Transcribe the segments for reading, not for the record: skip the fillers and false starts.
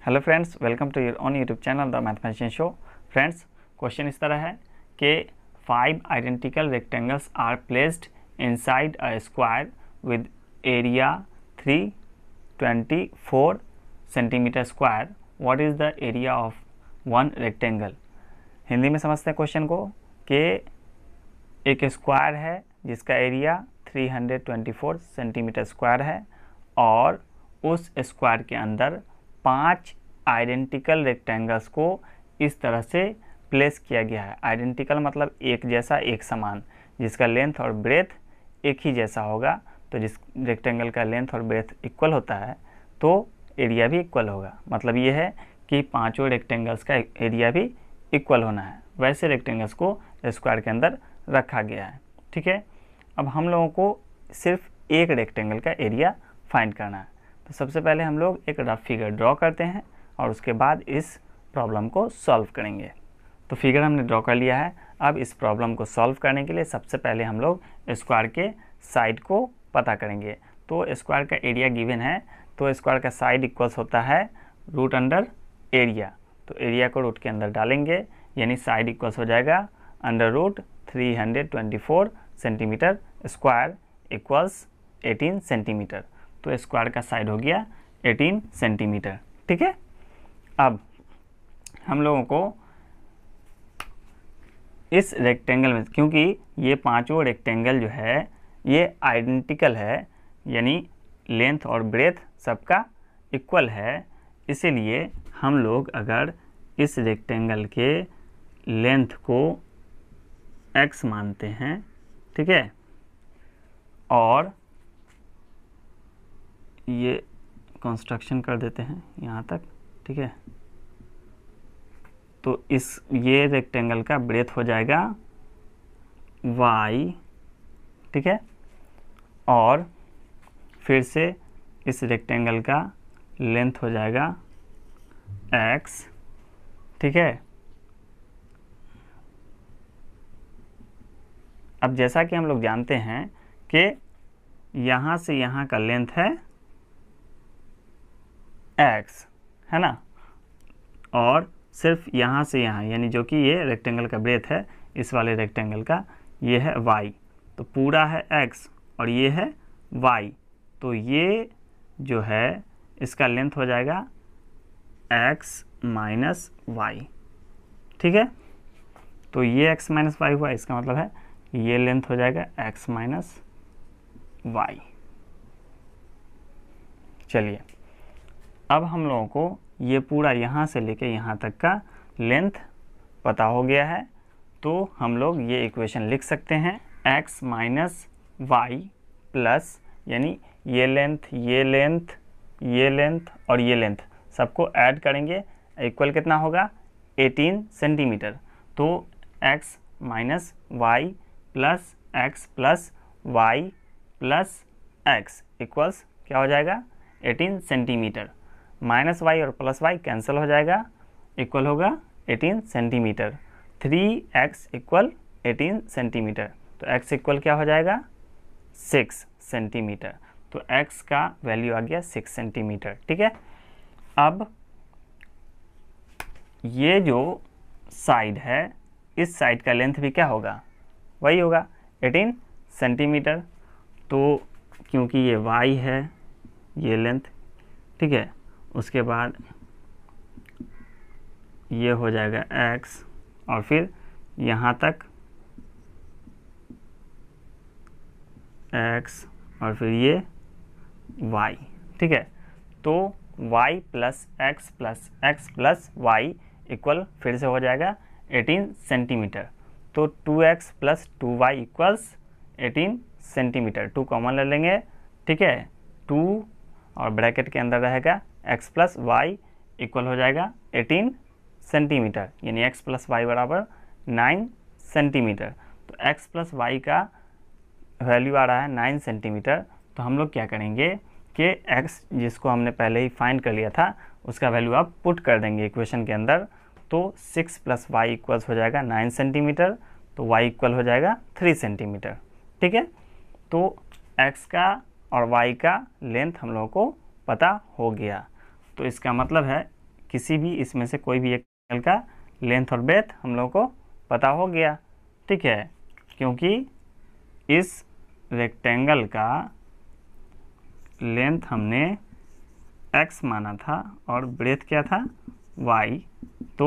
Hello friends, welcome to your own YouTube channel the mathematician show. Friends, question इस तरह है कि 5 identical rectangles are placed inside a square with area 324 centimetre square. What is the area of one rectangle. Hindi में समझते हैं question को कि एक स्क्वायर है जिसका एरिया 324 सेंटीमीटर स्क्वायर है और उस स्क्वायर के अंदर 5 आइडेंटिकल रेक्टेंगल्स को इस तरह से प्लेस किया गया है। आइडेंटिकल मतलब एक जैसा, एक समान, जिसका लेंथ और ब्रेथ एक ही जैसा होगा। तो जिस रेक्टेंगल का लेंथ और ब्रेथ इक्वल होता है तो एरिया भी इक्वल होगा। मतलब ये है कि पांचों रेक्टेंगल्स का एरिया भी इक्वल होना है। वैसे रेक्टेंगल्स को स्क्वायर के अंदर रखा गया है। ठीक है, अब हम लोगों को सिर्फ एक रेक्टेंगल का एरिया फाइंड करना है। तो सबसे पहले हम लोग एक रफ फिगर ड्रॉ करते हैं और उसके बाद इस प्रॉब्लम को सॉल्व करेंगे। तो फिगर हमने ड्रॉ कर लिया है। अब इस प्रॉब्लम को सॉल्व करने के लिए सबसे पहले हम लोग स्क्वायर के साइड को पता करेंगे। तो स्क्वायर का एरिया गिवन है, तो स्क्वायर का साइड इक्वल्स होता है रूट अंडर एरिया। तो एरिया को रूट के अंदर डालेंगे, यानी साइड इक्वल्स हो जाएगा under root 324 centimetre square equals 18 centimetre. तो स्क्वायर का साइड हो गया 18 सेंटीमीटर। ठीक है, अब हम लोगों को इस रेक्टेंगल में, क्योंकि ये पांचों रेक्टेंगल जो है ये आइडेंटिकल है, यानी लेंथ और ब्रेथ सबका इक्वल है, इसीलिए हम लोग अगर इस रेक्टेंगल के लेंथ को x मानते हैं, ठीक है, और ये कंस्ट्रक्शन कर देते हैं यहाँ तक, ठीक है, तो ये रेक्टेंगल का ब्रेथ हो जाएगा y, ठीक है, और फिर से इस रेक्टेंगल का लेंथ हो जाएगा x, ठीक है। अब जैसा कि हम लोग जानते हैं कि यहाँ से यहाँ का लेंथ है x, है ना, और सिर्फ यहाँ से यहाँ, यानी जो कि ये रेक्टेंगल का ब्रेथ है, इस वाले रेक्टेंगल का ये है y, तो पूरा है x और ये है y। तो ये जो है इसका लेंथ हो जाएगा x माइनस y, ठीक है। तो ये x माइनस y हुआ, इसका मतलब है ये लेंथ हो जाएगा x माइनस y। चलिए, अब हम लोगों को ये पूरा यहाँ से लेके यहाँ तक का लेंथ पता हो गया है, तो हम लोग ये इक्वेशन लिख सकते हैं x माइनस वाई प्लस, यानी ये लेंथ, ये लेंथ, ये लेंथ और ये लेंथ सबको ऐड करेंगे, इक्वल कितना होगा 18 सेंटीमीटर। तो x minus y plus x plus y plus x equals क्या हो जाएगा 18 सेंटीमीटर। माइनस वाई और प्लस वाई कैंसिल हो जाएगा, इक्वल होगा 18 सेंटीमीटर। 3x इक्वल 18 सेंटीमीटर, तो x इक्वल क्या हो जाएगा 6 सेंटीमीटर। तो x का वैल्यू आ गया 6 सेंटीमीटर। ठीक है, अब ये जो साइड है, इस साइड का लेंथ भी क्या होगा, वही होगा 18 सेंटीमीटर। तो क्योंकि ये y है, ये लेंथ, ठीक है, उसके बाद ये हो जाएगा x और फिर यहाँ तक x और फिर ये y, ठीक है। तो y plus x plus x plus y equal फिर से हो जाएगा 18 सेंटीमीटर। तो 2x plus 2y equals 18 centimetre. 2 common ले लेंगे, ठीक है, 2 और ब्रैकेट के अंदर रहेगा x प्लस वाई इक्वल हो जाएगा 18 सेंटीमीटर, यानी x प्लस वाई बराबर 9 सेंटीमीटर। तो x प्लस वाई का वैल्यू आ रहा है 9 सेंटीमीटर। तो हम लोग क्या करेंगे कि x जिसको हमने पहले ही फाइंड कर लिया था उसका वैल्यू आप पुट कर देंगे इक्वेशन के अंदर। तो 6 प्लस वाई इक्वल्स हो जाएगा 9 सेंटीमीटर, तो y इक्वल हो जाएगा 3 सेंटीमीटर। ठीक है, तो x का और y का लेंथ हम लोगों को पता हो गया। तो इसका मतलब है किसी भी इसमें से कोई भी एक रेक्टेंगल का लेंथ और ब्रेथ हम लोगों को पता हो गया, ठीक है, क्योंकि इस रेक्टेंगल का लेंथ हमने x माना था और ब्रेथ क्या था y, तो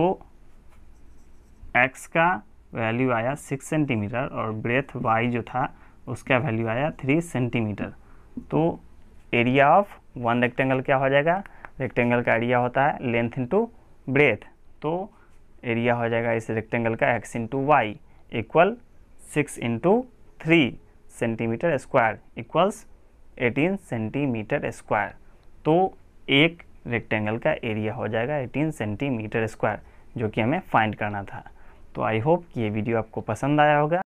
x का वैल्यू आया 6 सेंटीमीटर और ब्रेथ y जो था उसका वैल्यू आया 3 सेंटीमीटर। तो एरिया ऑफ वन रेक्टेंगल क्या हो जाएगा, रेक्टेंगल का एरिया होता है लेंथ इंटू ब्रेथ, तो एरिया हो जाएगा इस रेक्टेंगल का x into y equal 6 into 3 centimetre square equals 18 centimetre square. तो एक रेक्टेंगल का एरिया हो जाएगा 18 सेंटीमीटर स्क्वायर, जो कि हमें फाइंड करना था। तो आई होप कि ये वीडियो आपको पसंद आया होगा।